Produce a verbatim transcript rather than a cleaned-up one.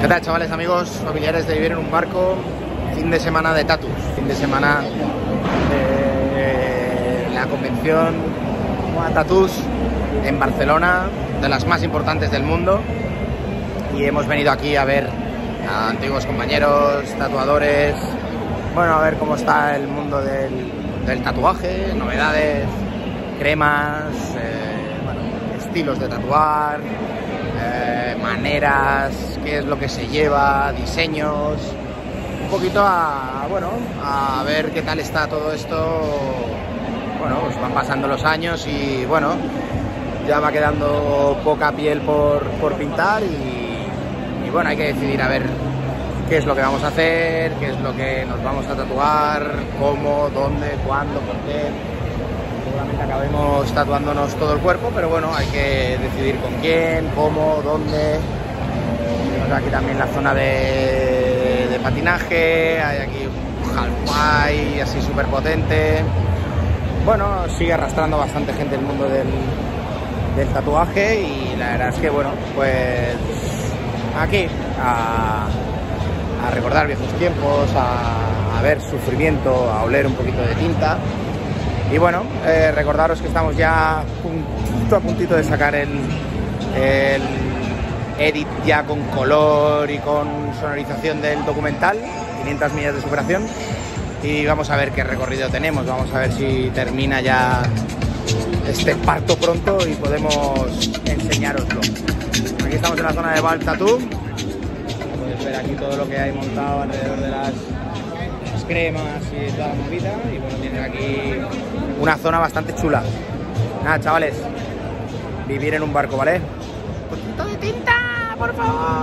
¿Qué tal, chavales, amigos, familiares de Vivir en un Barco? Fin de semana de tatus, fin de semana de la convención Moda Tatus en Barcelona, de las más importantes del mundo, y hemos venido aquí a ver a antiguos compañeros, tatuadores, bueno, a ver cómo está el mundo del, del tatuaje, novedades, cremas, eh, bueno, estilos de tatuar, eh, maneras, qué es lo que se lleva, diseños, un poquito a, bueno, a ver qué tal está todo esto. Bueno, pues van pasando los años y bueno, ya va quedando poca piel por, por pintar y, y bueno, hay que decidir a ver qué es lo que vamos a hacer, qué es lo que nos vamos a tatuar, cómo, dónde, cuándo, por qué. Seguramente acabemos tatuándonos todo el cuerpo, pero bueno, hay que decidir con quién, cómo, dónde. Tenemos aquí también la zona de, de patinaje, hay aquí un halfpipe así súper potente. Bueno, sigue arrastrando bastante gente el mundo del, del tatuaje y la verdad es que bueno, pues aquí a, a recordar viejos tiempos, a, a ver sufrimiento, a oler un poquito de tinta. Y bueno, eh, recordaros que estamos ya puntito a puntito de sacar el, el edit ya con color y con sonorización del documental, quinientas millas de superación, y vamos a ver qué recorrido tenemos, vamos a ver si termina ya este parto pronto y podemos enseñároslo. Aquí estamos en la zona de Valve Tattoo, podéis ver aquí todo lo que hay montado alrededor de las cremas y toda la movida, y bueno, tienen aquí una zona bastante chula. Nada, chavales, vivir en un barco, ¿vale? ¡Un poquito de tinta, por favor!